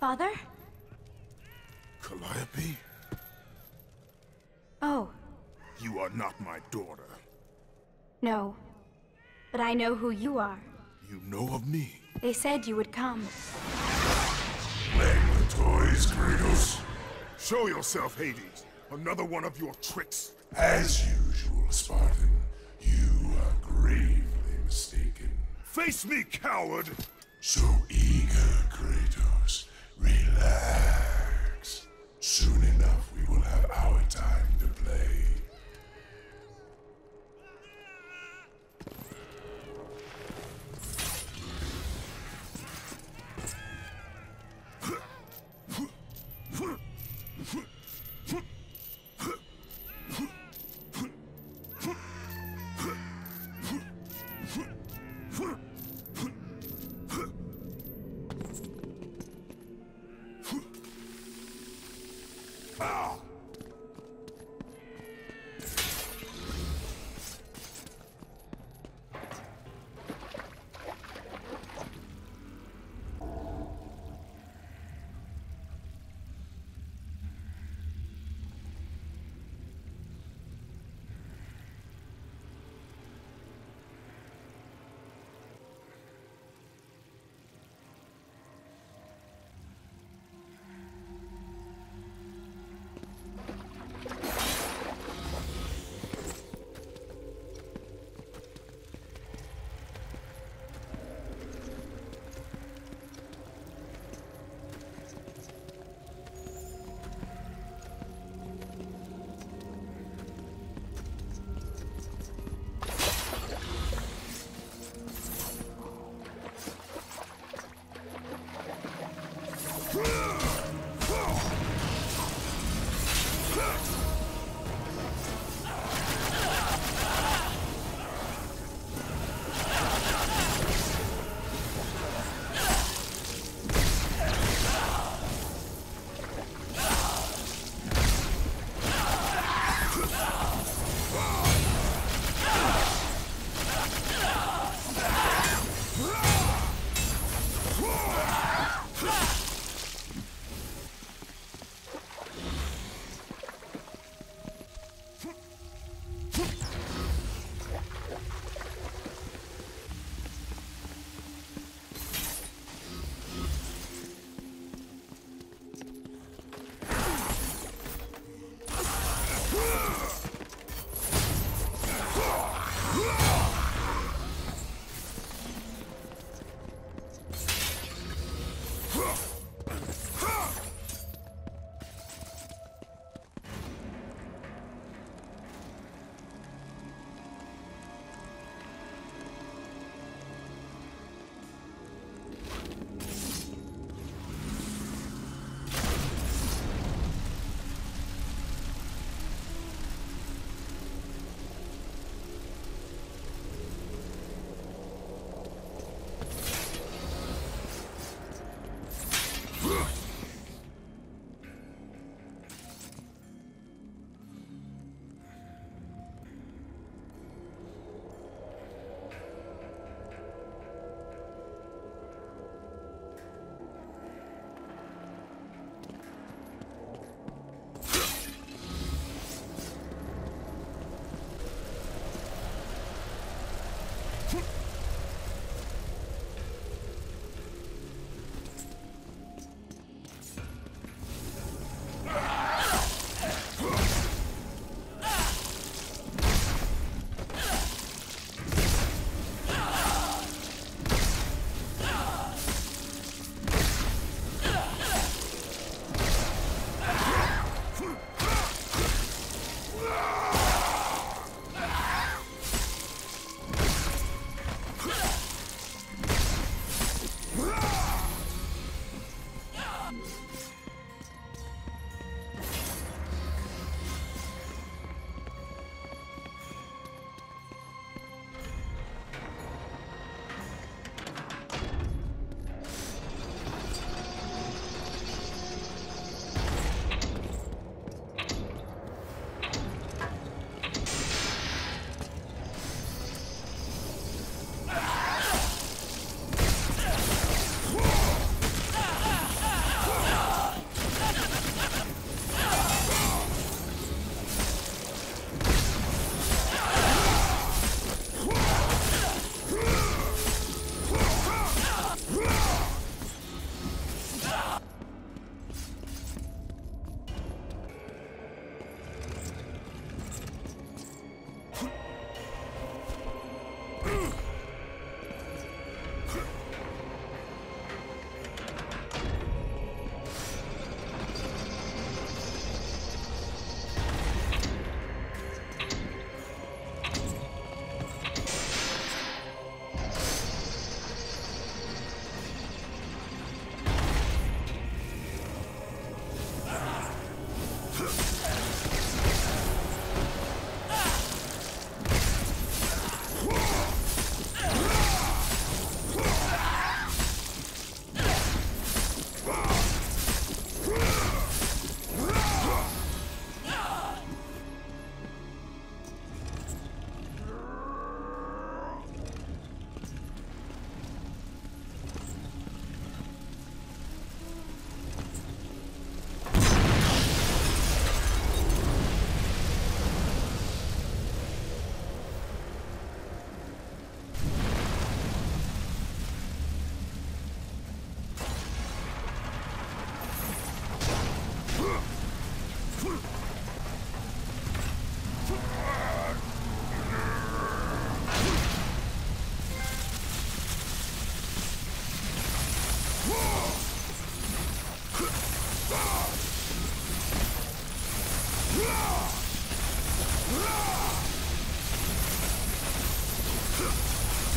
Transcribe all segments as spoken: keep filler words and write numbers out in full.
Father? Calliope? Oh, You are not my daughter. no. But I know who you are. You know of me. They said you would come. Playing with toys, Kratos? Show yourself, Hades. Another one of your tricks. As usual, Spartan, you are gravely mistaken. Face me, coward! So eager, Kratos. Relax. Soon enough, we will have our time to play.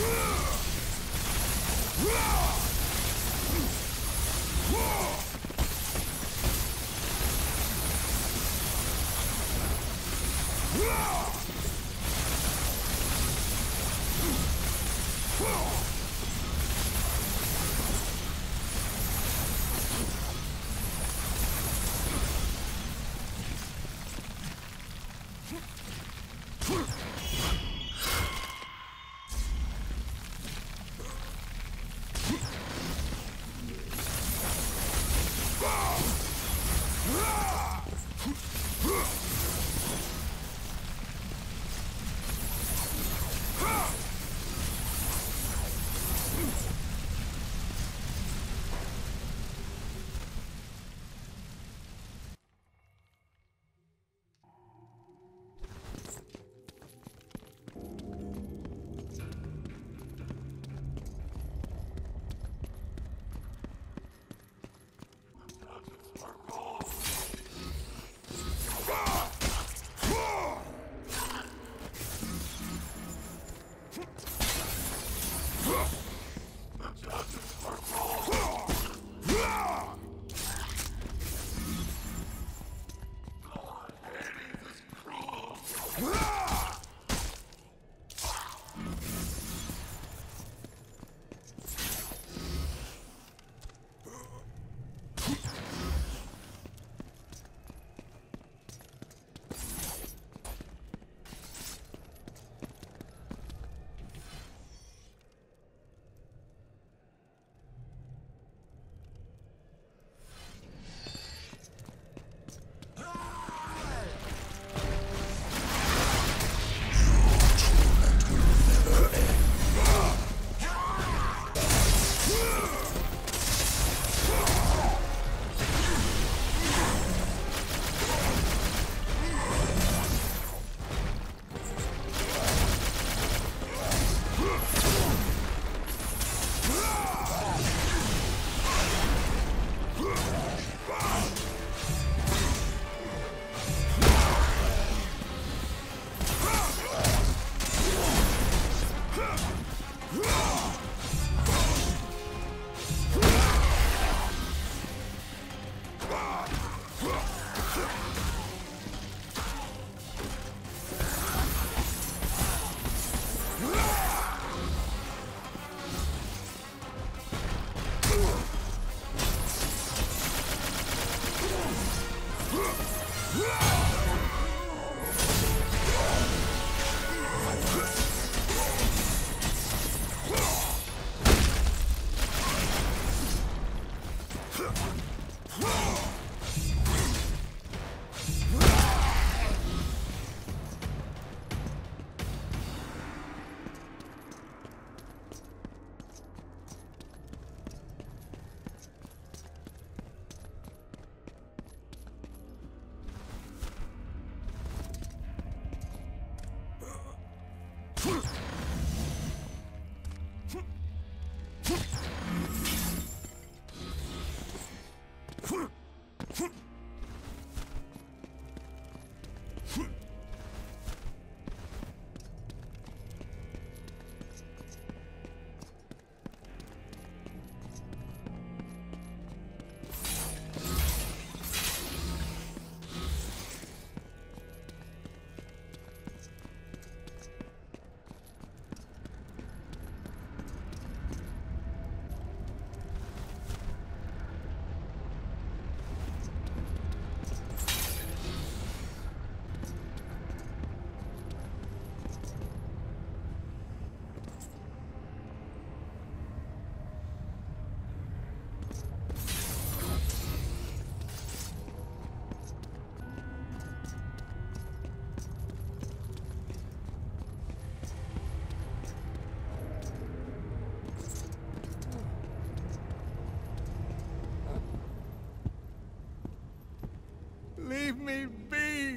Leave me be!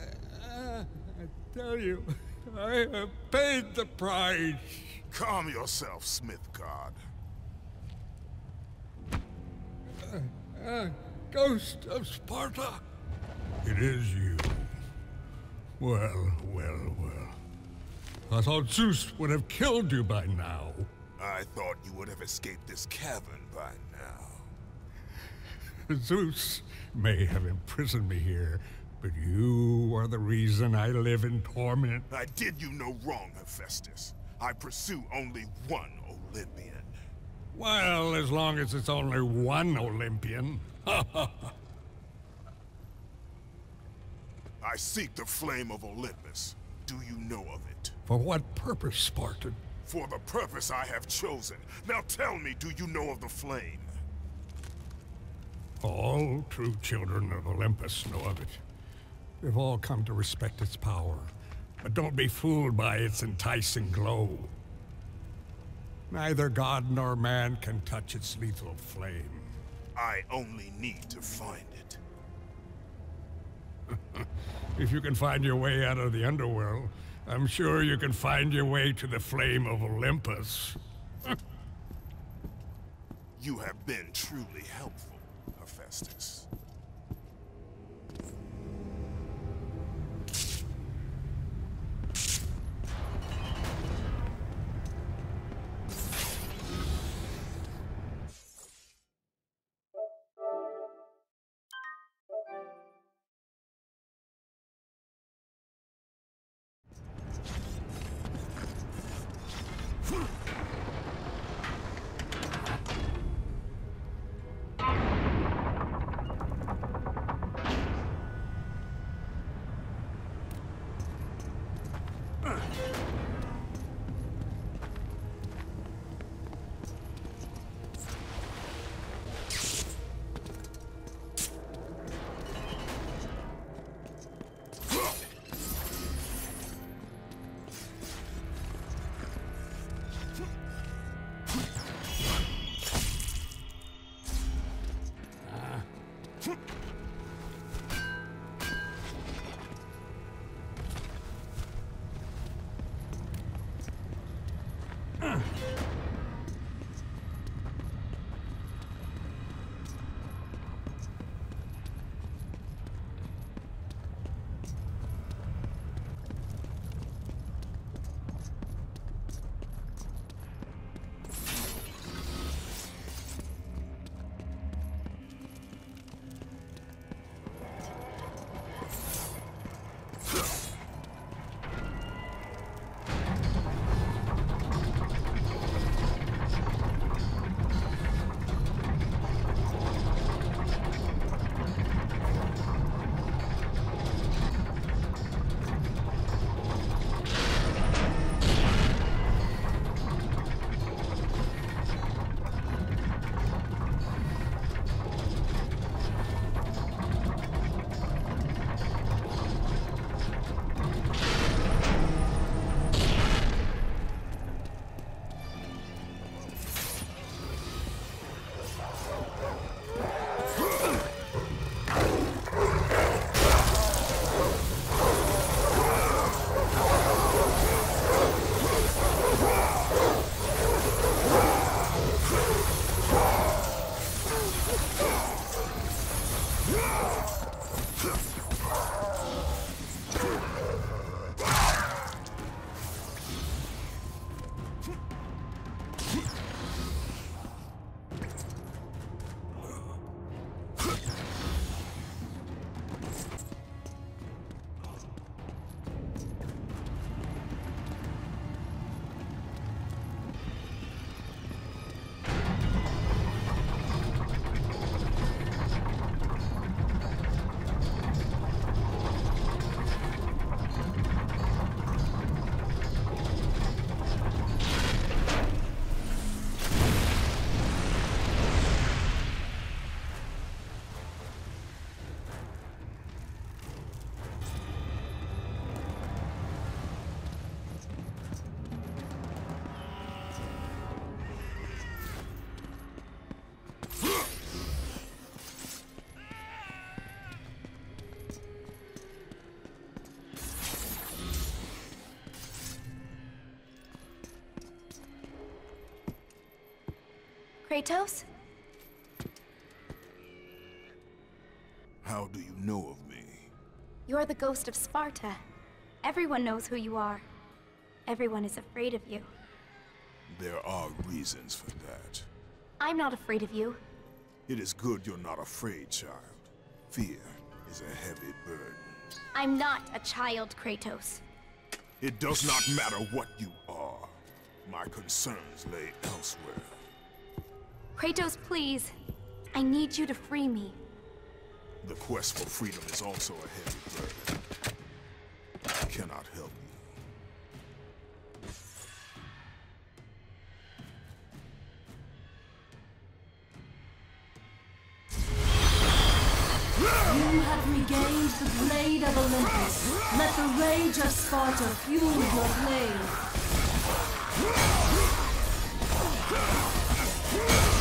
Uh, I tell you, I have paid the price. Calm yourself, Smithcard. Uh, uh, Ghost of Sparta? It is you. Well, well, well. I thought Zeus would have killed you by now. I thought you would have escaped this cavern by now. Zeus may have imprisoned me here, but you are the reason I live in torment. I did you no wrong, Hephaestus. I pursue only one Olympian. Well, as long as it's only one Olympian. I seek the flame of Olympus. Do you know of it? For what purpose, Spartan? For the purpose I have chosen. Now tell me, do you know of the flame? All true children of Olympus know of it. We've all come to respect its power, but don't be fooled by its enticing glow. Neither god nor man can touch its lethal flame. I only need to find it. If you can find your way out of the underworld, I'm sure you can find your way to the flame of Olympus. You have been truly helpful, Hephaestus. Kratos? How do you know of me? You're the ghost of Sparta. Everyone knows who you are. Everyone is afraid of you. There are reasons for that. I'm not afraid of you. It is good you're not afraid, child. Fear is a heavy burden. I'm not a child, Kratos. It does not matter what you are. My concerns lay elsewhere. Kratos, please. I need you to free me. The quest for freedom is also a heavy burden. I cannot help you. You have regained the blade of Olympus. Let the rage of Sparta fuel your blade.